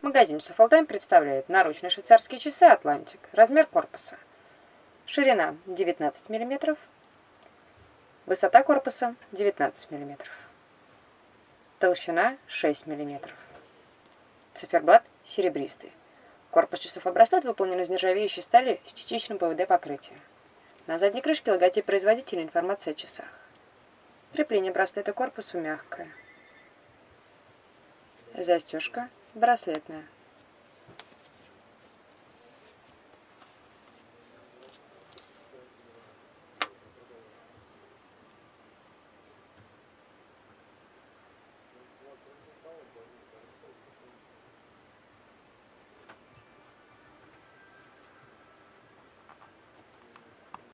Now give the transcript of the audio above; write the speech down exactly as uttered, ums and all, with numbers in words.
Магазин часов All-Time представляет наручные швейцарские часы Atlantic. Размер корпуса. Ширина девятнадцать миллиметров. Высота корпуса девятнадцать миллиметров. Толщина шесть миллиметров. Циферблат серебристый. Корпус часов и браслет выполнен из нержавеющей стали с частичным ПВД покрытием. На задней крышке логотип производителя, информация о часах. Крепление браслета к корпусу мягкое. Застежка браслетная.